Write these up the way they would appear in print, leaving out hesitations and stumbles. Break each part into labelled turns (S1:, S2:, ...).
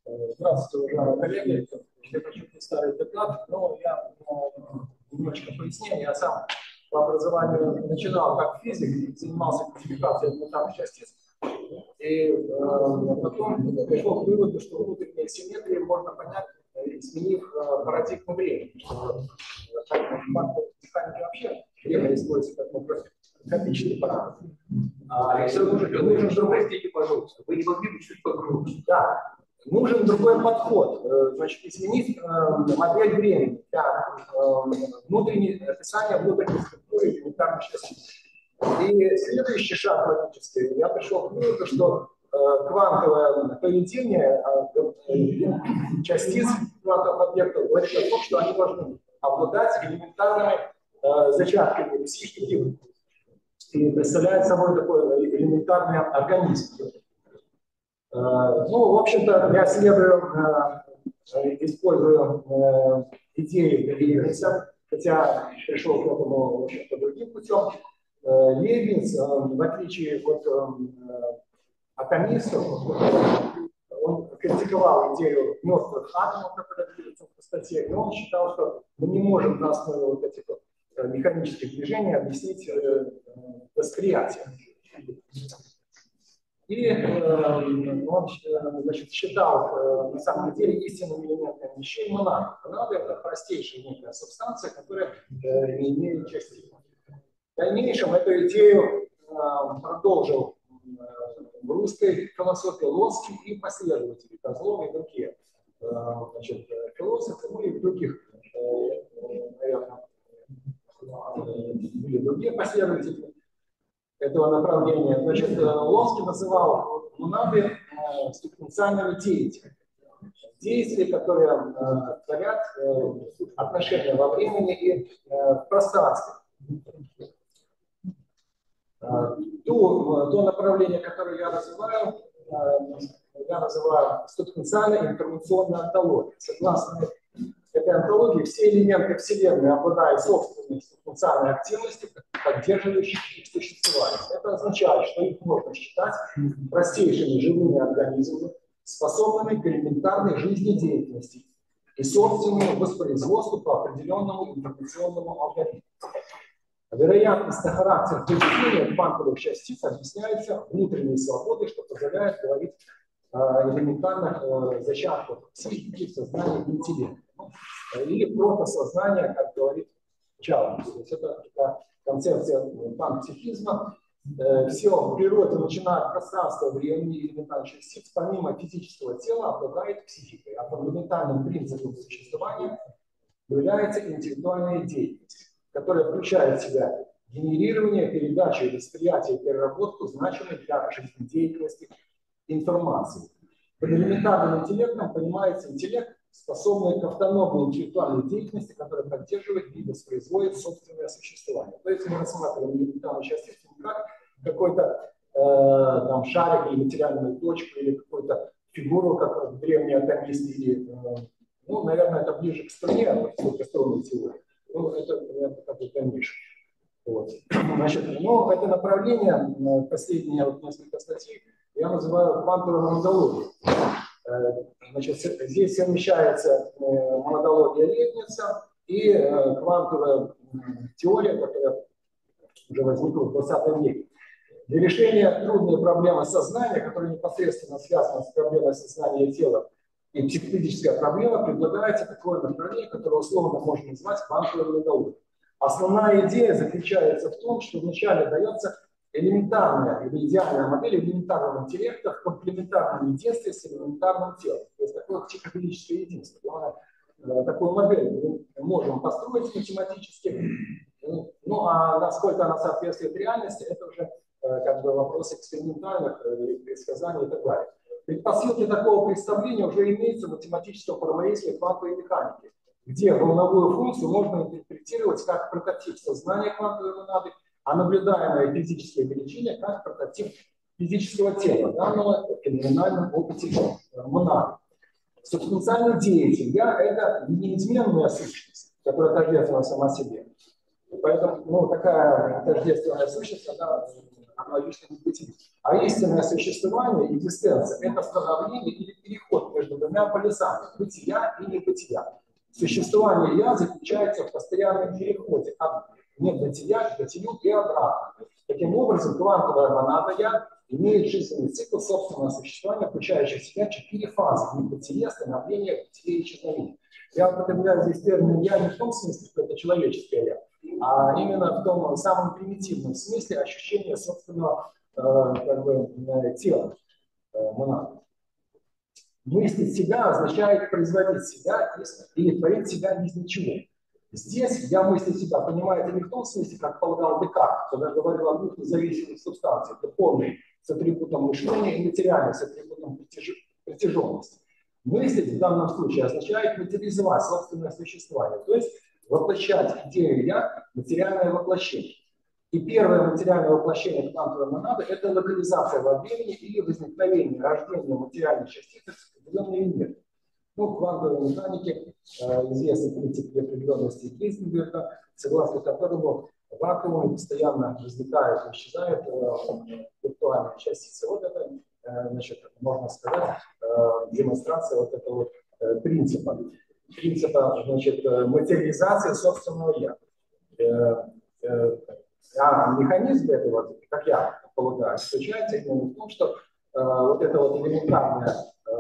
S1: Здравствуйте, уважаемые коллеги. Я хочу представить доклад, но я немножечко пояснение. Я сам по образованию начинал как физик, занимался классификацией элементарных частиц. И потом пришел к выводу, что внутренние симметрии можно понять, изменив парадигму времени. Механики вообще время используется как макроскопический параметр.
S2: Простите, пожалуйста, вы не могли бы чуть погромче?
S1: Да. Нужен другой подход. Значит, изменить модель времени для описания внутренней структуры элементарных частиц. И следующий шаг логический, я пришел к выводу, что квантовое поведение частиц квантовых объектов говорит о том, что они должны обладать элементарными зачатками психики и представляют собой такой элементарный организм. Ну, в общем-то, я использую идеи Лейбница, хотя пришел к этому, в общем-то, другим путем. Лейбниц, в отличие от атомистов, он критиковал идею мертвых атомов, которые движутся в пустоте, и он считал, что мы не можем на основе вот этих механических движений объяснить восприятие. И он, значит, считал, на самом деле, истинными элементами вещей монады. Монада – это простейшая некая субстанция, которая не имеет частиц. В дальнейшем эту идею продолжил в русской философии Лонский и последователи Козлова и другие философы, ну и других, наверное, были другие последователи этого направления. Значит, Лонский называл монады субстанциальными деятелями. Действия, которые творят отношения во времени и в пространстве. То направление, которое я называю субстанциальной информационной онтологией. Согласно этой онтологии, все элементы Вселенной обладают собственной субстанциальной активностью, поддерживающей их существование. Это означает, что их можно считать простейшими живыми организмами, способными к элементарной жизнедеятельности и собственному воспроизводству по определенному информационному алгоритму. Вероятностный характер поведения квантовых частиц объясняется внутренней свободой, что позволяет говорить элементарных зачатков психики, сознания и интеллекта. Или протосознание, как говорит Чалмас. То есть это такая концепция панпсихизма. Все в природе, начиная от пространства, времени и элементарных частиц, помимо физического тела, обладает психикой. А фундаментальным принципом существования является интеллектуальная деятельность, которая включает в себя генерирование, передачу и восприятие, переработку значимой для жизнедеятельности информации. Под элементарным интеллектом понимается интеллект, способный к автономной интеллектуальной деятельности, которая поддерживает и воспроизводит собственное существование. То есть мы рассматриваем элементарную частицу не как какой-то там шарик или материальную точку, или какую-то фигуру, как древние атомисты, или, ну, наверное, это ближе к струне, к струнной теории. Ну, это как бы дальнейшее. Вот. Значит, но это направление, последние вот несколько статей, я называю квантовой монадологией. Значит, здесь совмещается монадология Лейбница и квантовая теория, которая уже возникла в 20 веке. Для решения трудной проблемы сознания, которая непосредственно связана с проблемой сознания тела, и психофизическая проблема, предлагается такое направление, которое условно можно назвать квантовой монадологией. Основная идея заключается в том, что вначале дается элементарная или идеальная модель элементарного интеллекта в комплементарном единстве с элементарным телом. То есть такое психофизическое единство. Такую модель мы можем построить математически. Ну а насколько она соответствует реальности, это уже как бы вопрос экспериментальных предсказаний и так далее. Предпосылки такого представления уже имеются в математическом формализме квантовой механики, где волновую функцию можно интерпретировать как прототип сознания квантовой монады, а наблюдаемые физические величины как прототип физического тела, данного в феноменальном опыте монады. Субстанциальный деятель это неизменная сущность, которая тождественна сама себе. Поэтому такая тождественная сущность, она аналогично небытию. А истинное существование, экзистенция, это становление или переход между двумя полюсами, бытия и небытия. Существование «я» заключается в постоянном переходе от небытия к бытию и обратно. Таким образом, квантовая монада «я» имеет жизненный цикл собственного существования, включающий в себя 4 фазы: небытие, становление, бытие и исчезновение. Я употребляю здесь термин «я» не в том смысле, что это человеческое «я», а именно в том самом примитивном смысле ощущения собственного тела монады. Мыслить себя означает производить себя или творить себя из ничего. Здесь я мыслю себя, понимаете, не в том смысле, как полагал Декарт, когда говорил о двух независимых субстанциях: духовной с атрибутом мышления и материальной с атрибутом протяженности. Мыслить в данном случае означает материализовать собственное существование, то есть воплощать идею «я» в материальное воплощение. И первое материальное воплощение квантовой монады – это локализация во времени или возникновение, рождение материальной частицы в определенной энергии. Ну, в квантовой механике известный принцип неопределенности Гейзенберга, согласно которому в вакууме постоянно возникает и исчезает виртуальная частица. Вот это, значит, можно сказать, демонстрация вот этого принципа, значит, материализации собственного «я». А механизм этого, как я полагаю, заключается именно в том, что вот это вот элементарное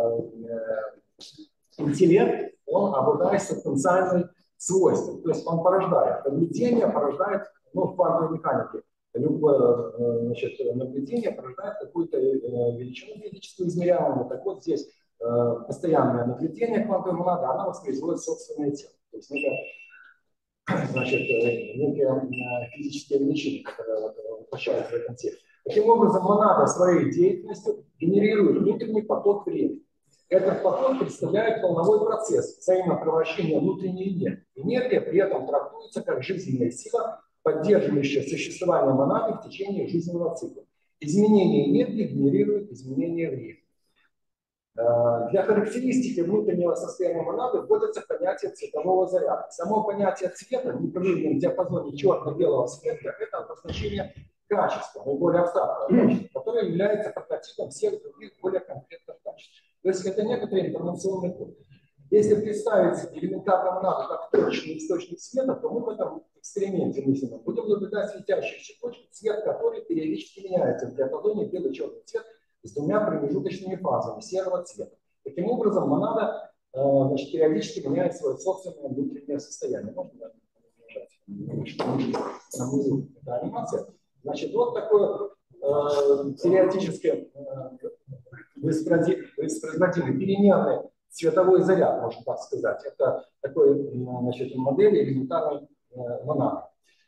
S1: интеллект, он обладает субстанциальным свойством. То есть он порождает. Наблюдение порождает, ну, в квантовой механике, любое, значит, наблюдение порождает какую-то величину физическую измеряемую. Так вот здесь постоянное наблюдение квантовой монады, она воспроизводит собственное тело. То есть это, значит, некие физические величины, которые воплощаются в этом теле. Таким образом, монада своей деятельностью генерирует внутренний поток времени. Этот поток представляет волновой процесс взаимопревращения внутренней энергии. Энергия при этом трактуется как жизненная сила, поддерживающая существование монады в течение жизненного цикла. Изменение энергии генерирует изменение времени. Для характеристики внутреннего состояния монады вводится понятие цветового заряда. Само понятие цвета в непрерывном диапазоне черно-белого спектра – это обозначение качества, наиболее абстрактного качества, которое является прототипом всех других более конкретных качеств. То есть это некоторый информационный код. Если представить элементарную монаду как точный источник света, то мы в этом эксперименте мысленном будем наблюдать светящиеся точки, цвет которой периодически меняется в диапазоне белый-черный цвет с двумя промежуточными фазами серого цвета. Таким образом, монада значит, периодически меняет свое собственное внутреннее состояние. Можно внизу эта анимация. Значит, вот такое периодическое воспроизводимый переменный цветовой заряд, можно так сказать. Это такой, значит, модель элементарной монады.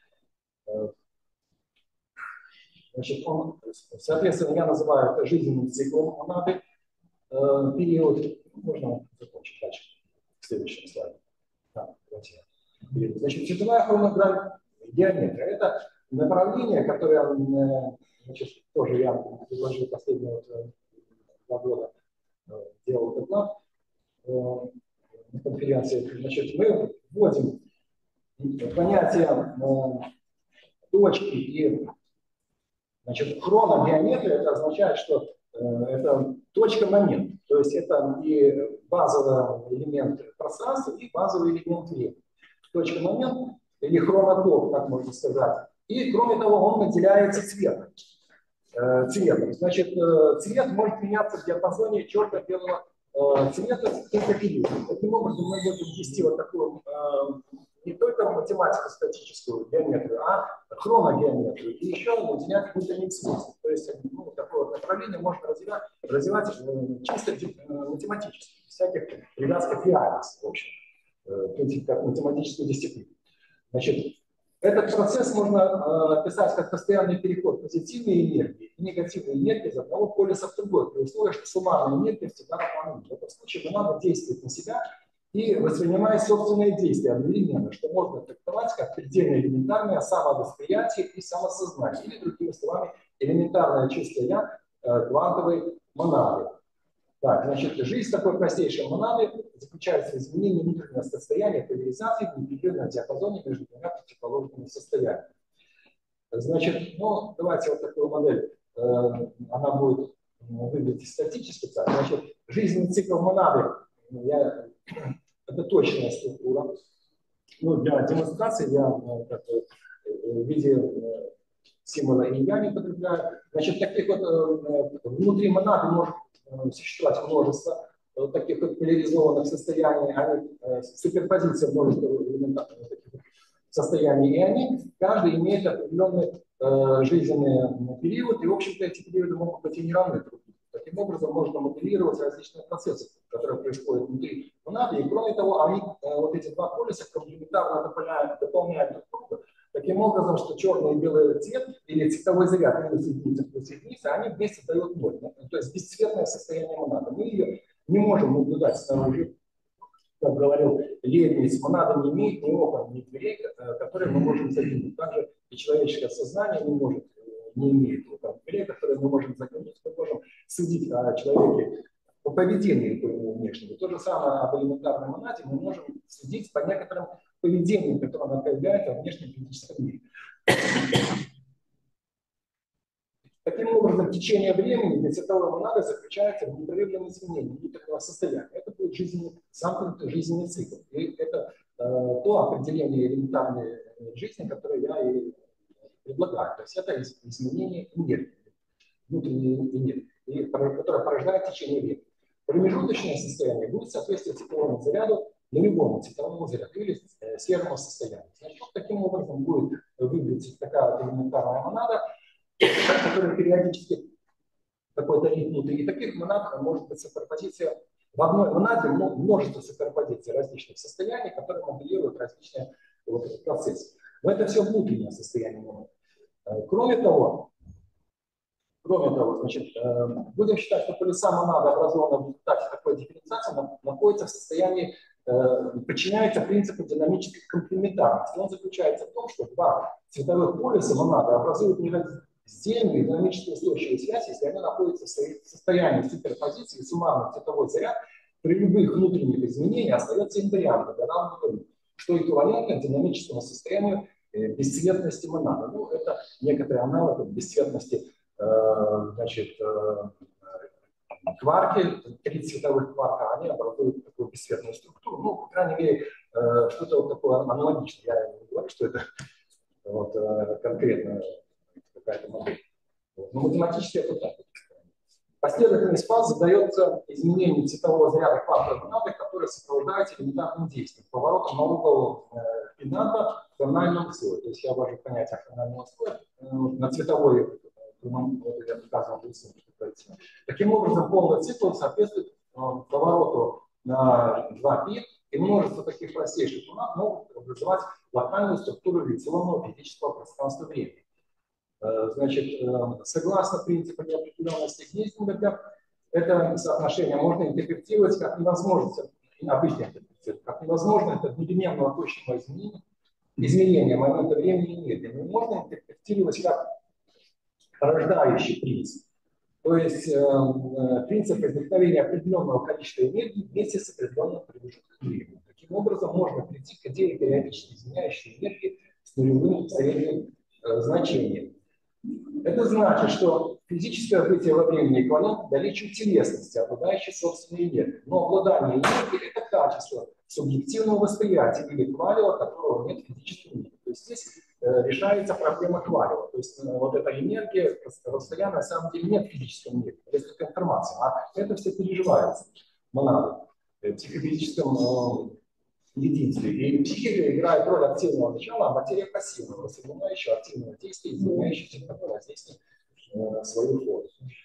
S1: Значит, соответственно, я называю это жизненным циклом монады. Период, можно закончить дальше, в следующем слайде. Да, значит, цветовая хронограмма геометрия – это направление, которое, значит, тоже я предложил последние 2 года, делал доклад на конференции. Значит, мы вводим понятие точки и, значит, хроногеометрия. Это означает, что это точка-момент. То есть это и базовый элемент пространства, и базовый элемент времени. Точка-момент или хроноток, так можно сказать. И, кроме того, он наделяется цветом. Значит, цвет может меняться в диапазоне черно-белого цвета в период. Таким образом, мы будем ввести вот такую не только математико-статическую геометрию, а хроногеометрию. И еще наделять внутренним смыслом. То есть, ну, такое вот направление можно развивать чисто математически, без всяких привязок к реальности, в общем, как математическую дисциплину. Значит, этот процесс можно описать как постоянный переход позитивной энергии и негативной энергии из одного полюса в другой, при условии, что суммарная энергия всегда равна. В этом случае монада действует на себя и воспринимает собственные действия одновременно, что можно трактовать как предельно элементарное самовосприятие и самосознание, или, другими словами, элементарное чувство «я» квантовой монады. Так, значит, жизнь такой простейшей монады заключается в изменении внутреннего состояния поляризации в непрерывном диапазоне между двумя противоположными состояниями. Значит, ну, давайте вот такую модель, она будет выглядеть статически так. Значит, жизненный цикл монады, это точная структура. Ну, для демонстрации я в виде символа инь-янь употребляю. Значит, таких вот внутри монады может существовать множество таких вот поляризованных состояний, они суперпозиция множества элементарных таких состояний, и они, каждый имеет определенный жизненный период, и, в общем-то, эти периоды могут быть и не равны друг другу. Таким образом, можно моделировать различные процессы, которые происходят внутри монады, и, кроме того, они, вот эти два полюса комплементарно дополняют друг друга, таким образом, что черный и белый цвет, или цветовой заряд плюс единица, они вместе дают ноль. То есть бесцветное состояние монады. Мы ее не можем наблюдать снаружи. Как говорил Лейбниц, монада не имеет ни окон, ни дверей, которые мы можем заглянуть. Также и человеческое сознание не имеет окон, дверей, которые мы можем заглянуть. Мы можем судить о человеке по поведению внешнему. То же самое об элементарной монаде мы можем судить по некоторым поведениям, которые она проявляет во внешнем физическом мире. Таким образом, течение времени для цветовой монады заключается в непрерывном изменении внутреннего состояния. Это будет замкнутый жизненный цикл. И это то определение элементарной жизни, которое я и предлагаю. То есть это изменение энергии, внутренней энергии, которая порождает течение времени. Промежуточное состояние будет соответствовать цветовому заряду, нулевому цветовому заряду или серому состоянию. Значит, вот таким образом будет выглядеть такая вот элементарная монада, которые периодически какой-то ритм внутри. И таких монад может быть суперпозиция. В одной монаде множество суперпозиций различных состояний, которые моделируют различные процессы. Но это все внутреннее состояние монады. Кроме того, значит, будем считать, что полюса монады, образованные в результате такой дифференциации, находятся в состоянии, подчиняются принципу динамической комплементарности. Он заключается в том, что два цветовых полюса монады образуют сдельную динамическую устойчивую связь, если они находятся в состоянии суперпозиции, суммарный цветовой заряд при любых внутренних изменениях остается инвариантом, равным, что эквивалентно динамическому состоянию бесцветности монады. Ну, это некоторый аналог бесцветности, значит, кварки, 3 цветовых кварка, они образуют такую бесцветную структуру. Ну, по крайней мере, что-то вот такое аналогичное. Я не говорю, что это вот, конкретно какая-то модель. Но математически это так. Последовательность фаз задается изменением цветового заряда квантовой монады, которая сопровождается элементарным действием, поворотом на угол пената в тональном слое. То есть я ввожу понятие тонального слоя на цветовой, я показывал рисунок. Таким образом, полный цикл соответствует повороту на 2π, и множество таких простейших монад могут образовать локальную структуру лекционного физического пространства времени. Значит, согласно принципу неопределенности Гейзенберга, это соотношение можно интерпретировать как невозможность, обычно интерпретировать, как невозможность одновременного точного изменения момента времени и энергии. Но можно интерпретировать как порождающий принцип. То есть принцип возникновения определенного количества энергии вместе с определенным промежутком времени. Таким образом, можно прийти к идее периодически изменяющей энергии с нулевым средним значением. Это значит, что физическое открытие во времени эквивалентно наличию телесности, обладающей собственной энергией. Но обладание энергией – это качество субъективного восприятия или квалио, которого нет в физическом мире. То есть здесь решается проблема квалио. То есть вот эта энергия, расстояние, на самом деле нет в физическом мире. Это только информация. А это все переживается монадой, в психофизическом единстве. И психика играет роль активного начала, а материя пассивного, соединяющего активного действия, изменяющего такое воздействие свою форму.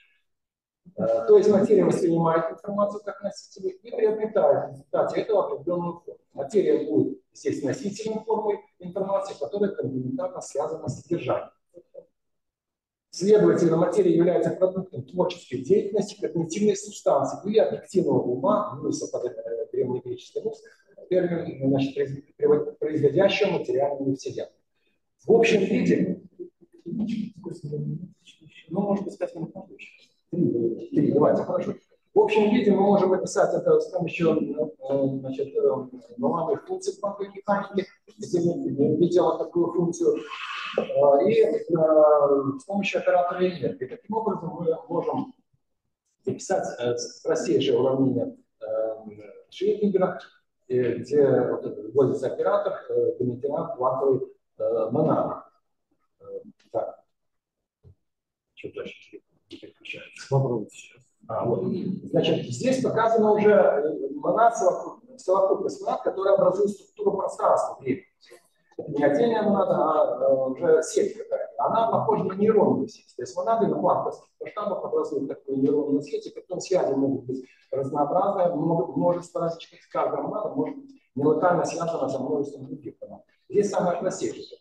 S1: То есть материя воспринимает информацию как носитель и приобретает в результате этого определенную форму. Материя будет здесь носителем формы информации, которая комплементарно связана с содержанием. Следовательно, материя является продуктом творческой деятельности когнитивной субстанции или объективного ума, муса под древнегреческий мус, термин, значит, производящего материальную вселенную. В общем виде, ну, можно сказать, три, давайте, хорошо. В общем виде мы можем описать это с помощью, значит, волновых функций квантовой механики. Если мы видим такую функцию И с помощью оператора энергии. Таким образом мы можем записать простейшее уравнение Шрёдингера, где вводится оператор генератора квантовой монады. Так. Что дальше? Попробуйте сейчас. Вот. Значит, здесь показана уже монад, совокупность монад, которая образует структуру пространства. Это не отдельная монада, а уже сеть какая-то. Она похожа на нейронную сеть. То есть монады на квантовских масштабах образуют такую нейронную сеть, и потом связи могут быть разнообразные, множество различных. Каждая монада может быть не локально связана со множеством других монад. Здесь самая простейшая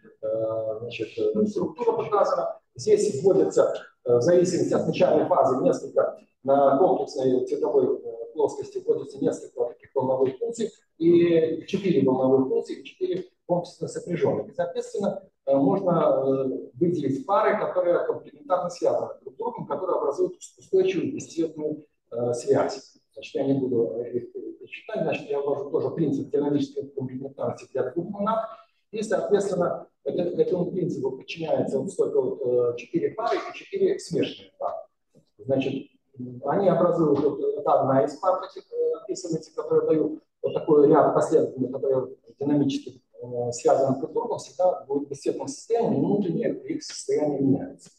S1: структура показана. Здесь вводится в зависимости от начальной фазы несколько на комплексной цветовой плоскости вводится несколько таких волновых функций, и 4 волновых функции, и 4 комплексно сопряженных. И, соответственно, можно выделить пары, которые комплементарно связаны друг с другом, которые образуют устойчивую бесцветную связь. Значит, я не буду их читать, значит, я ввожу тоже принцип термодинамической комплементарности для двух монад. И, соответственно, этому принципу подчиняется вот столько вот 4 пары и 4 смешанные пары. Значит, они образуют, вот, это одна из пар таких описывается, которая дают вот такой ряд последовательных, которые динамически связаны друг с другом, всегда будет в бесцветном состоянии, внутреннее их состояние меняется.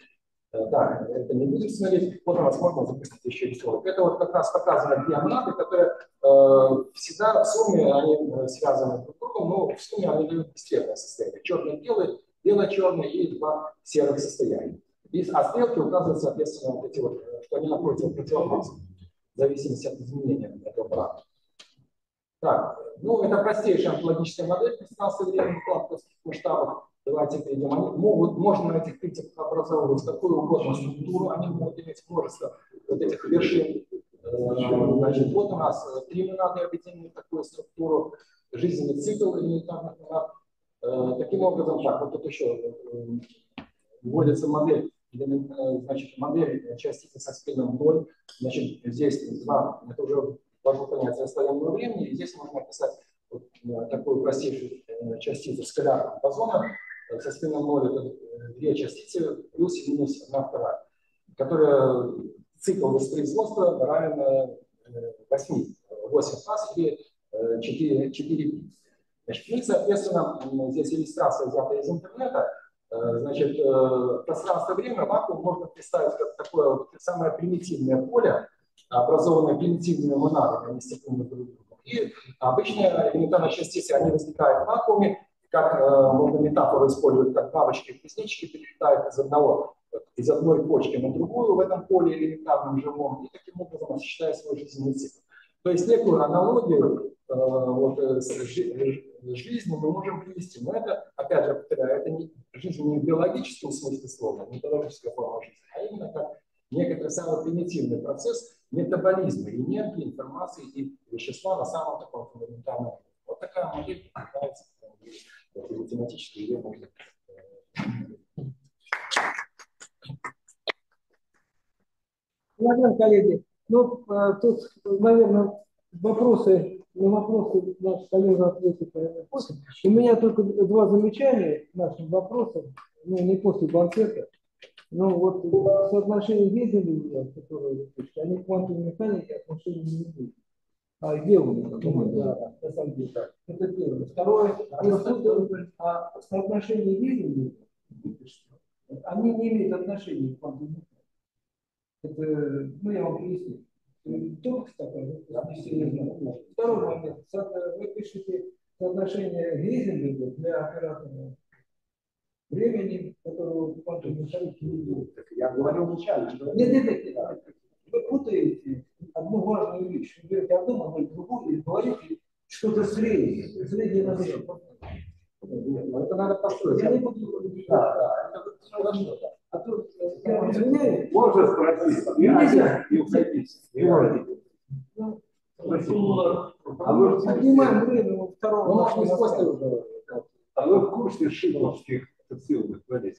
S1: Так, это не будем смотреть, вот возможно запустить еще рисунок. Это вот как раз показаны две монады, которые всегда в сумме они связаны друг с другом, но в сумме они дают бесцветное состояние. Черный-белый, бело-черный и два серых состояния. А стрелки указывают, соответственно, вот эти вот, что они находятся в противофазе, в зависимости от изменения этого параметра. Так, ну это простейшая онтологическая модель пространства времени в квантовских масштабах. Давайте перейдем. Можно на этих принципах образовывать какую угодно структуру, они могут иметь множество вот этих вершин. Значит, вот у нас 3 монады объединены в такую структуру, жизненный цикл элементарных монад. Таким образом, так, вот тут еще вводится модель, значит, модель частицы со спином 0. Значит, здесь 2, это уже важно понять расстояние времени, и здесь можно описать вот такую простейшую частицу скалярного бозона. Со спином 0 это 2 частицы плюс и минус 1/2, которая цикл воспроизводства равен 8 фаз или 4 пи. Значит, и, соответственно, здесь иллюстрация взята из интернета. Значит, пространство-время, вакуум можно представить как такое вот самое примитивное поле, образованное примитивными монадами, они степенны друг к другу. И обычные элементарные частицы, они возникают в вакууме, как можно метафору использовать, как бабочки-кузнечики перелетают из одной почки на другую в этом поле элементарном живом, и таким образом осуществляя свой жизненный цикл. То есть некую аналогию с жизнью мы можем привести. Но это, опять же, повторяю, это не жизнь не в биологическом смысле слова, не биологическая форма жизни, а именно как некоторый самый примитивный процесс метаболизма энергии, информации и вещества на самом таком фундаментальном уровне. Вот такая модель называется математически ее можно.
S3: Уважаемые коллеги, ну, тут, наверное, вопросы наш коллега ответит после. У меня только 2 замечания к нашим вопросам, ну, не после банкета. Но вот соотношение Гейзенберга, которые вы пишете, они к квантовой механике отношения не имеют. А где у них? Да, на самом деле так. Это первое. Второе, соотношение Гейзенберга, они не имеют отношения к квантовой механике. Это, ну, я вам поясню. Тонкость такая, Второй момент. Вы пишете соотношение Гейзенберга для оператора времени, которого в квантовой механике не будет.
S1: Я говорил вначале, что...
S3: Нет. Вы путаете одну важную вещь. Вы говорите одну модель, другую, и говорите что-то среднее. Среднее на время.
S1: Нет, но это надо построить.
S3: Я не буду говорить.
S1: Да, это хорошо, да.
S3: А то я извиняюсь.
S2: Можно спросить?
S3: Нельзя.
S2: Не уходите.
S3: А мы поднимаем время второго.
S2: А вы в курсе шиповских циклов?